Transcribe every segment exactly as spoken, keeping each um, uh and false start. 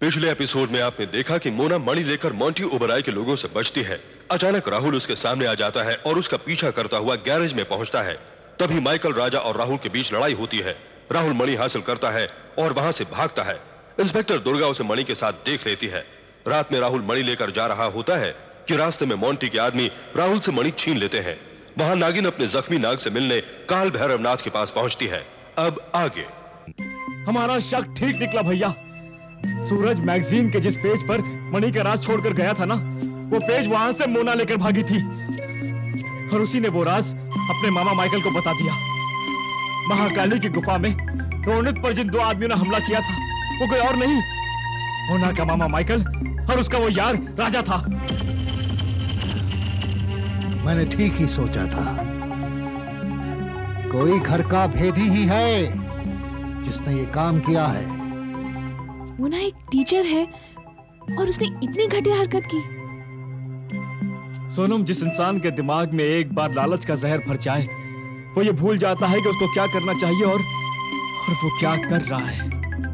पिछले एपिसोड में आपने देखा कि मोना मणि लेकर मोंटी ओबराय के लोगों से बचती है। अचानक राहुल उसके सामने आ जाता है और उसका पीछा करता हुआ गैरेज में पहुंचता है। तभी माइकल, राजा और राहुल के बीच लड़ाई होती है। राहुल मणि हासिल करता है और वहां से भागता है। इंस्पेक्टर दुर्गा उसे मणि के साथ देख लेती है। रात में राहुल मणि लेकर जा रहा होता है कि रास्ते में मोंटी के आदमी राहुल से मणि छीन लेते हैं। वहां नागिन अपने जख्मी नाग से मिलने काल भैरवनाथ के पास पहुंचती है। अब आगे। हमारा शक ठीक निकला भैया। सूरज मैगजीन के जिस पेज पर मणि का राज छोड़कर गया था ना, वो पेज वहां से मोना लेकर भागी थी और उसी ने वो राज अपने मामा माइकल को बता दिया। महाकाली की गुफा में रोनित पर जिन दो आदमियों ने हमला किया था वो कोई और नहीं, मोना का मामा माइकल और उसका वो यार राजा था। मैंने ठीक ही सोचा था, कोई घर का भेदी ही है जिसने ये काम किया है। मोना एक टीचर है और उसने इतनी घटिया हरकत की। सोनम, जिस इंसान के दिमाग में एक बार लालच का जहर भर जाए वो ये भूल जाता है कि उसको क्या करना चाहिए और और वो क्या कर रहा है।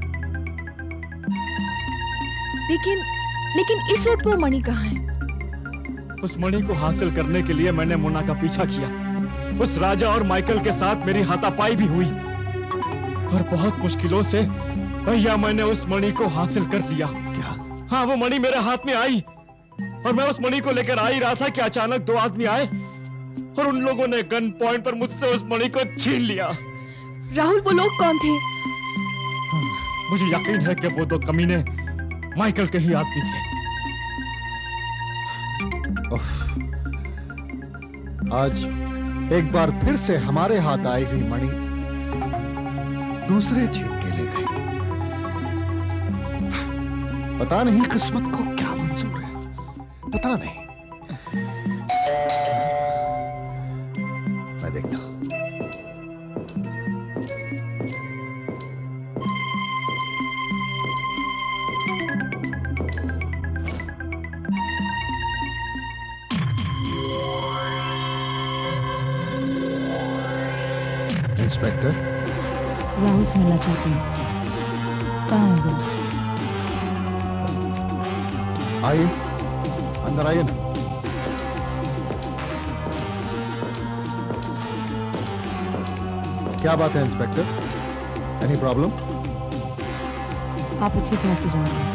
लेकिन लेकिन इस वक्त वो मणि कहाँ है? उस मणि को हासिल करने के लिए मैंने मोना का पीछा किया। उस राजा और माइकल के साथ मेरी हाथापाई भी हुई और बहुत मुश्किलों से भैया मैंने उस मणि को हासिल कर लिया। क्या? हाँ, वो मणि मेरे हाथ में आई और मैं उस मणि को लेकर आ ही रहा था कि अचानक दो आदमी आए और उन लोगों ने गन पॉइंट पर मुझसे उस मणि को छीन लिया। राहुल, वो लोग कौन थे? मुझे यकीन है कि वो दो कमीने माइकल के ही आदमी थे। आज एक बार फिर से हमारे हाथ आई हुई मणि दूसरे छीन के ले गए। पता नहीं किस्मत को क्या मंजूर है, पता नहीं। मैं देखता हूं। इंस्पेक्टर, राहुल से मिलना चाहती हूँ। कहाँ है वो? आइए, अंदर आइए ना। क्या बात है इंस्पेक्टर? Any problem? आप अच्छी तरह से जानते हैं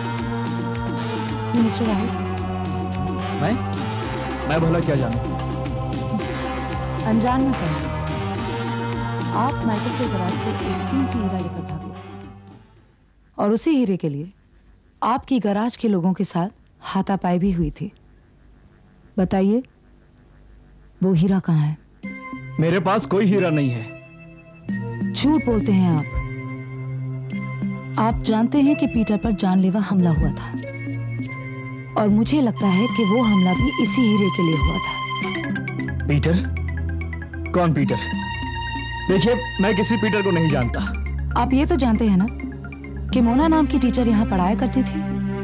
कि मिस्टर राहुल। मैं मैं भला क्या जानूं? अनजान मत बनो। आप माइकल के गराज से एक कीमती हीरा लेकर भागे थे और उसी हीरे के लिए आपकी गराज के लोगों के साथ हाथापाई भी हुई थी। बताइए, वो हीरा कहाँ है? मेरे पास कोई हीरा नहीं है। झूठ बोलते हैं आप। आप जानते हैं कि पीटर पर जानलेवा हमला हुआ था और मुझे लगता है कि वो हमला भी इसी हीरे के लिए हुआ था। पीटर? कौन पीटर? देखिए, मैं किसी पीटर को नहीं जानता। आप ये तो जानते हैं ना कि मोना नाम की टीचर यहाँ पढ़ाया करती थी।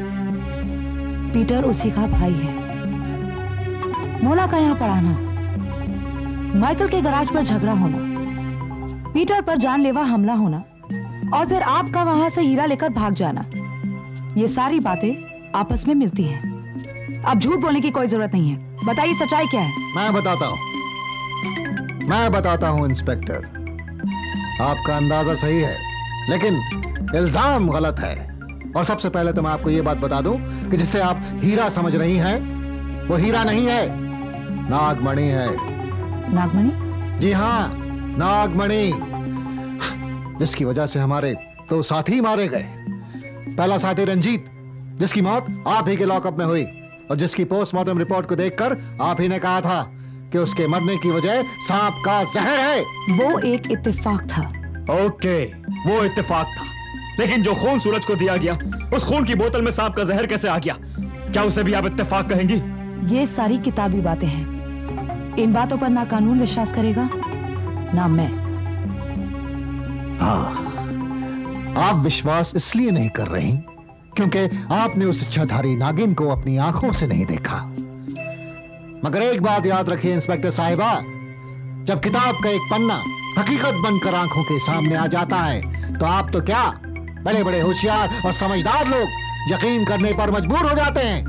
पीटर उसी का भाई है। मोना का यहाँ पढ़ाना, माइकल के गराज पर झगड़ा होना, पीटर पर जानलेवा हमला होना और फिर आपका वहां से हीरा लेकर भाग जाना, ये सारी बातें आपस में मिलती हैं। अब झूठ बोलने की कोई जरूरत नहीं है। बताइए, सच्चाई क्या है? मैं बताता हूं, मैं बताता हूं इंस्पेक्टर। आपका अंदाजा सही है लेकिन इल्जाम गलत है। और सबसे पहले तो मैं आपको यह बात बता दूं कि जिसे आप हीरा समझ रही हैं वो हीरा नहीं है, नागमणि है। नागमणि? जी हाँ, नागमणि, जिसकी वजह से हमारे दो साथी मारे गए। पहला साथी रंजीत, जिसकी मौत आप ही के लॉकअप में हुई और जिसकी पोस्टमार्टम रिपोर्ट को देखकर आप ही ने कहा था कि उसके मरने की वजह सांप का जहर है। वो एक इत्तेफाक था। ओके, वो इत्तेफाक था, लेकिन जो खून सूरज को दिया गया, उस खून की बोतल में सांप का जहर कैसे आ गया? क्या उसे भी आप इत्तेफाक कहेंगी? ये सारी किताबी बातें हैं। इन बातों पर ना कानून विश्वास करेगा ना मैं। हाँ, आप विश्वास इसलिए नहीं कर रही क्योंकि आपने उस इच्छाधारी नागिन को अपनी आंखों से नहीं देखा। मगर एक बात याद रखिए इंस्पेक्टर साहिबा, जब किताब का एक पन्ना हकीकत बनकर आंखों के सामने आ जाता है तो आप तो क्या बड़े बड़े होशियार और समझदार लोग यकीन करने पर मजबूर हो जाते हैं।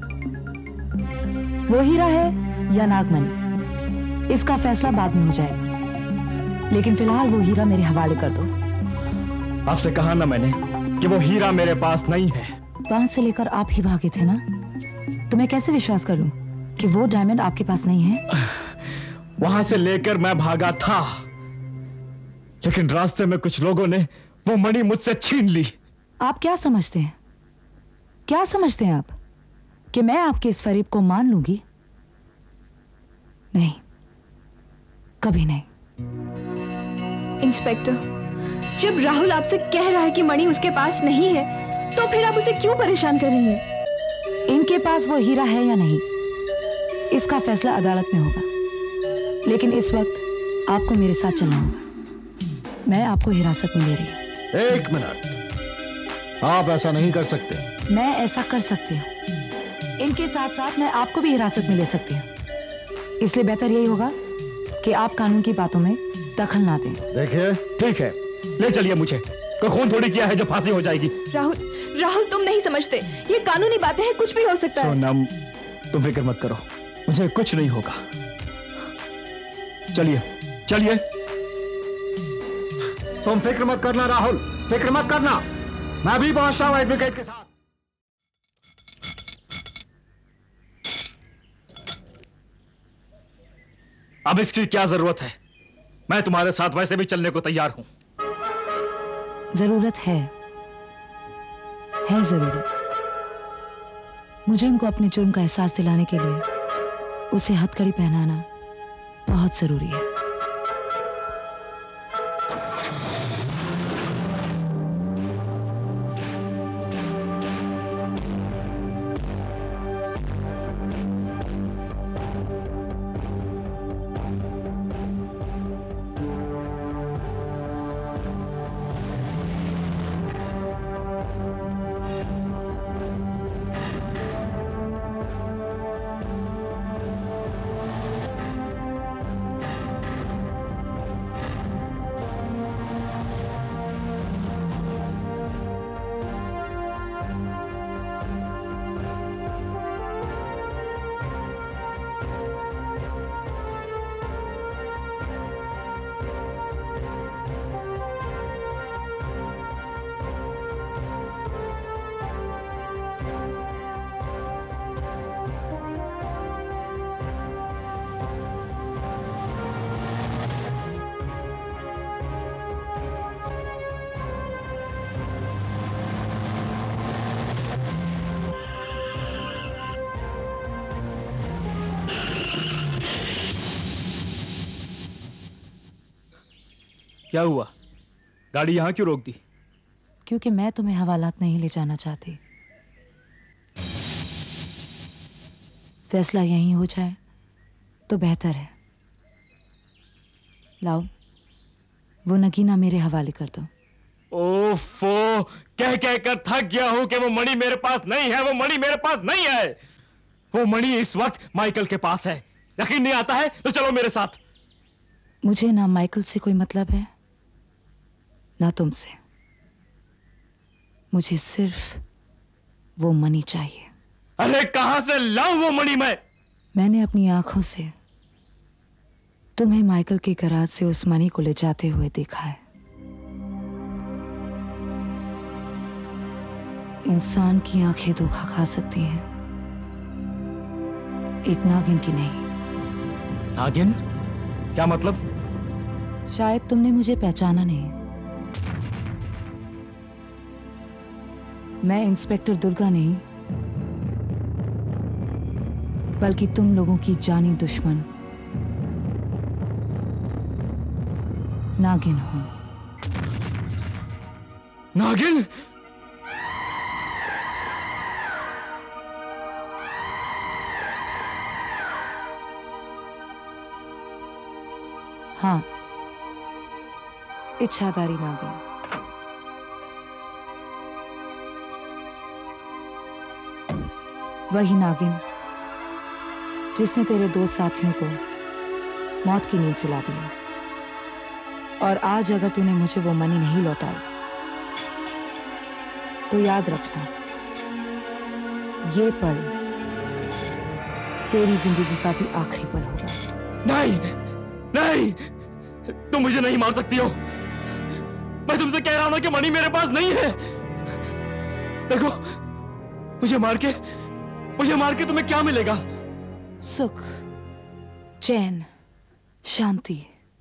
वो हीरा है या नागमणि, इसका फैसला बाद में हो जाएगा, लेकिन फिलहाल वो हीरा मेरे हवाले कर दो। आपसे कहा ना मैंने कि वो हीरा मेरे पास नहीं है। वहां से लेकर आप ही भागे थे ना, तो मैं कैसे विश्वास कर लूं कि वो डायमंड आपके पास नहीं है? वहां से लेकर मैं भागा था, लेकिन रास्ते में कुछ लोगों ने वो मणि मुझसे छीन ली। आप क्या समझते हैं, क्या समझते हैं आप कि मैं आपके इस फरेब को मान लूंगी? नहीं, कभी नहीं। इंस्पेक्टर, जब राहुल आपसे कह रहा है कि मणि उसके पास नहीं है, तो फिर आप उसे क्यों परेशान कर रही हैं? इनके पास वो हीरा है या नहीं, इसका फैसला अदालत में होगा, लेकिन इस वक्त आपको मेरे साथ चलना होगा। मैं आपको हिरासत में ले रही हूँ। एक मिनट, आप ऐसा नहीं कर सकते। मैं ऐसा कर सकती हूँ, इनके साथ साथ मैं आपको भी हिरासत में ले सकती हूँ। इसलिए बेहतर यही होगा कि आप कानून की बातों में दखल ना दें। देखिए, ठीक है, ले चलिए मुझे। कोई खून थोड़ी किया है जो फांसी हो जाएगी। राहुल, राहुल तुम नहीं समझते, ये कानूनी बातें हैं, कुछ भी हो सकता है। सोनम, तुम फिक्र मत करो, मुझे कुछ नहीं होगा। चलिए चलिए। तुम फिक्र मत करना राहुल, फिक्र मत करना, मैं भी पहुंचता हूं एडवोकेट के साथ। अब इसकी क्या जरूरत है? मैं तुम्हारे साथ वैसे भी चलने को तैयार हूं। जरूरत है, है जरूरत। मुझे उनको अपने जुर्म का एहसास दिलाने के लिए उसे हथकड़ी पहनाना बहुत जरूरी है। क्या हुआ? गाड़ी यहां क्यों रोक दी? क्योंकि मैं तुम्हें हवालात नहीं ले जाना चाहती। फैसला यहीं हो जाए तो बेहतर है। लाओ, वो नगीना मेरे हवाले कर दो। ओफो, कह कह कर थक गया हूं कि वो मणि मेरे पास नहीं है, वो मणि मेरे पास नहीं है। वो मणि इस वक्त माइकल के पास है। यकीन नहीं आता है तो चलो मेरे साथ। मुझे ना माइकल से कोई मतलब है, ना तुमसे। मुझे सिर्फ वो मणि चाहिए। अरे कहां से लाऊं वो मणि मैं? मैंने अपनी आंखों से तुम्हें माइकल के गराज से उस मणि को ले जाते हुए देखा है। इंसान की आंखें धोखा खा सकती हैं, एक नागिन की नहीं। नागिन? क्या मतलब? शायद तुमने मुझे पहचाना नहीं। मैं इंस्पेक्टर दुर्गा नहीं, बल्कि तुम लोगों की जानी दुश्मन नागिन हूं। नागिन? हाँ, इच्छाधारी नागिन। वही नागिन जिसने तेरे दो साथियों को मौत की नींद सुला दिया। और आज अगर तूने मुझे वो मनी नहीं लौटाई तो याद रखना, ये पल तेरी जिंदगी का भी आखिरी पल होगा। नहीं, नहीं, तुम मुझे नहीं मार सकती हो। मैं तुमसे कह रहा हूं ना कि मणि मेरे पास नहीं है। देखो, मुझे मार के, मुझे मार के तुम्हें क्या मिलेगा? सुख, चैन, शांति।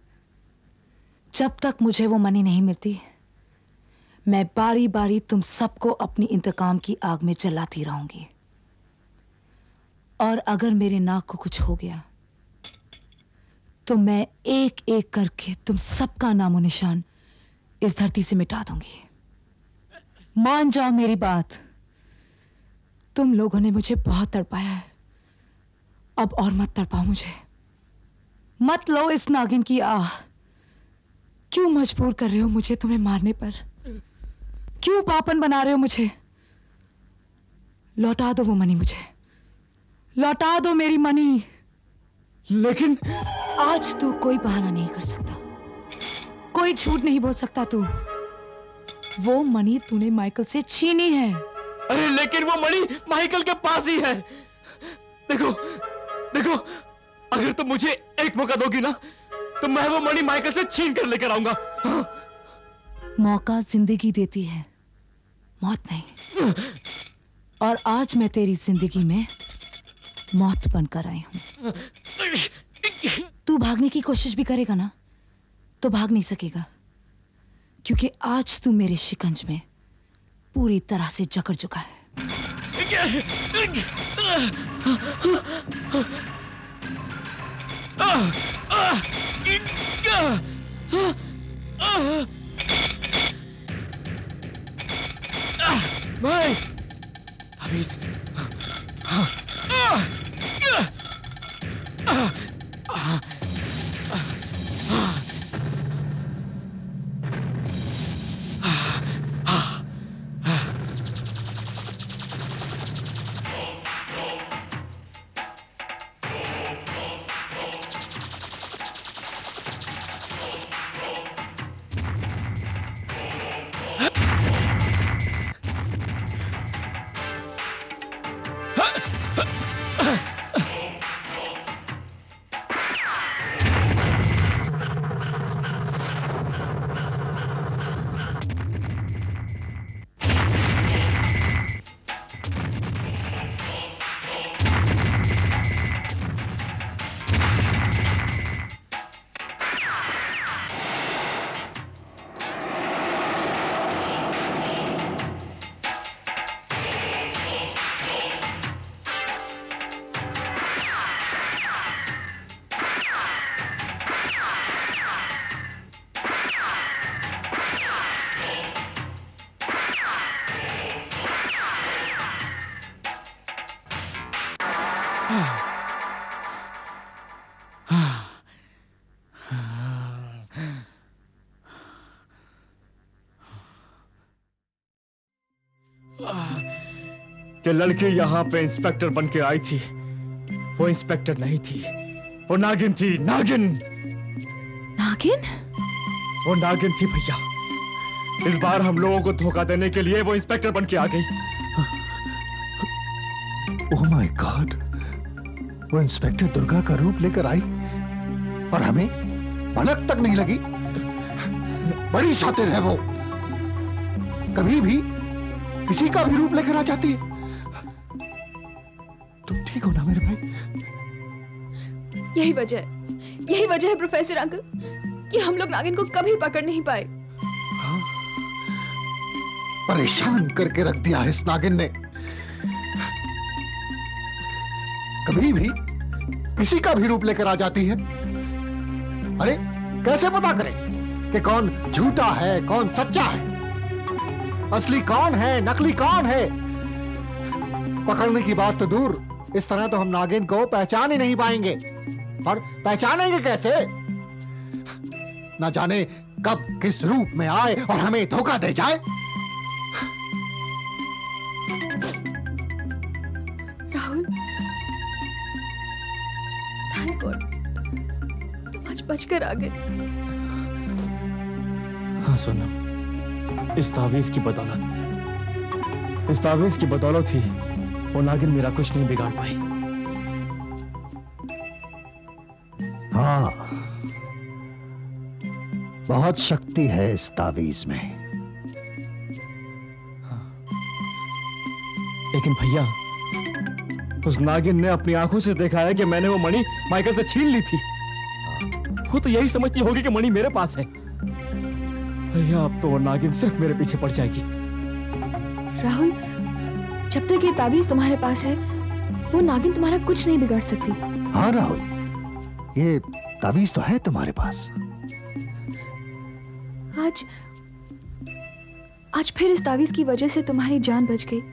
जब तक मुझे वो मणि नहीं मिलती, मैं बारी बारी तुम सबको अपनी इंतकाम की आग में जलाती रहूंगी। और अगर मेरे नाक को कुछ हो गया तो मैं एक एक करके तुम सबका नामो निशान इस धरती से मिटा दूंगी। मान जाओ मेरी बात। तुम लोगों ने मुझे बहुत तड़पाया है, अब और मत तड़पाओ मुझे। मत लो इस नागिन की आह। क्यों मजबूर कर रहे हो मुझे तुम्हें मारने पर? क्यों पापन बना रहे हो मुझे? लौटा दो वो मणि मुझे, लौटा दो मेरी मणि। लेकिन आज तू कोई बहाना नहीं कर सकता, कोई झूठ नहीं बोल सकता तू। वो मणि तूने माइकल से छीनी है। अरे लेकिन वो मणि माइकल के पास ही है। देखो, देखो, अगर तुम मुझे एक मौका दोगी ना, तो मैं वो मणि माइकल से छीन कर लेकर आऊंगा। हाँ? मौका जिंदगी देती है, मौत नहीं। और आज मैं तेरी जिंदगी में मौत बनकर आई हूं। तू भागने की कोशिश भी करेगा ना, तो भाग नहीं सकेगा, क्योंकि आज तू मेरे शिकंज में पूरी तरह से जकड़ चुका है। भाई, तावीज़। जो लड़की यहाँ पे इंस्पेक्टर बन के आई थी, वो इंस्पेक्टर नहीं थी, वो नागिन थी। नागिन नागिन? वो नागिन थी भैया। इस बार हम लोगों को धोखा देने के लिए वो इंस्पेक्टर बन के आ गई। ओह माय गॉड, वो इंस्पेक्टर दुर्गा का रूप लेकर आई और हमें भनक तक नहीं लगी। बड़ी शातिर है वो, कभी भी किसी का भी रूप लेकर आ जाती है। तुम ठीक हो ना मेरे भाई? यही वजह है, यही वजह है प्रोफेसर अंकल कि हम लोग नागिन को कभी पकड़ नहीं पाए। हाँ? परेशान करके रख दिया है इस नागिन ने। कभी भी किसी का भी रूप लेकर आ जाती है। अरे कैसे पता करें कि कौन झूठा है, कौन सच्चा है, असली कौन है, नकली कौन है? पकड़ने की बात तो दूर, इस तरह तो हम नागिन को पहचान ही नहीं पाएंगे। और पहचानेंगे कैसे? ना जाने कब किस रूप में आए और हमें धोखा दे जाए। राहुल, थैंक गॉड तुम आज बचकर आ गए। हाँ सोनम, इस तावीज की बदौलत इस तावीज की बदौलत ही वो नागिन मेरा कुछ नहीं बिगाड़ पाई। हाँ, बहुत शक्ति है इस तावीज में। लेकिन भैया, उस नागिन ने अपनी आंखों से देखा है कि मैंने वो मणि माइकल से छीन ली थी। वो तो यही समझती होगी कि मणि मेरे पास है। भैया, अब तो वो नागिन सिर्फ मेरे पीछे पड़ जाएगी। राहुल, जब तक ये ताबीज तुम्हारे पास है, वो नागिन तुम्हारा कुछ नहीं बिगाड़ सकती। हाँ राहुल, ये तावीज तो है तुम्हारे पास। आज आज फिर इस तावीज की वजह से तुम्हारी जान बच गई।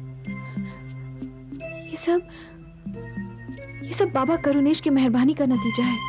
ये सब ये सब बाबा करुणेश की मेहरबानी का नतीजा है।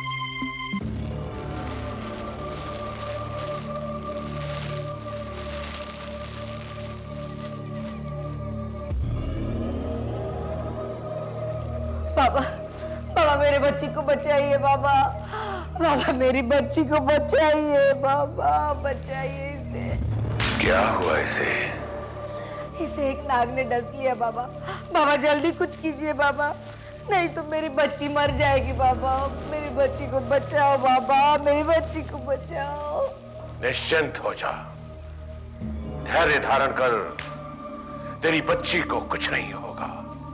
बाबा, बाबा मेरे बच्ची को बचाइए बाबा, बाबा मेरी बच्ची को बचाइए बाबा, बचाइए इसे। क्या हुआ इसे? इसे एक नाग ने डस लिया बाबा। बाबा जल्दी कुछ कीजिए बाबा, नहीं तो मेरी बच्ची मर जाएगी बाबा। मेरी बच्ची को बचाओ बाबा, मेरी बच्ची को बचाओ। निश्चिंत हो जा, धैर्य धारण कर, तेरी बच्ची को कुछ नहीं होगा।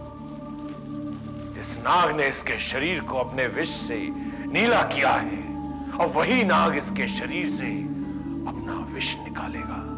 इस नाग ने इसके शरीर को अपने विष से नीला किया है और वही नाग इसके शरीर से अपना विष निकालेगा।